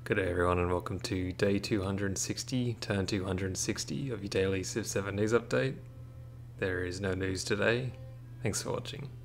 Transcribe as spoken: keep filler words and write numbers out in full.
Good day everyone and welcome to day two hundred sixty, turn two hundred sixty of your daily Civ seven news update. There is no news today. Thanks for watching.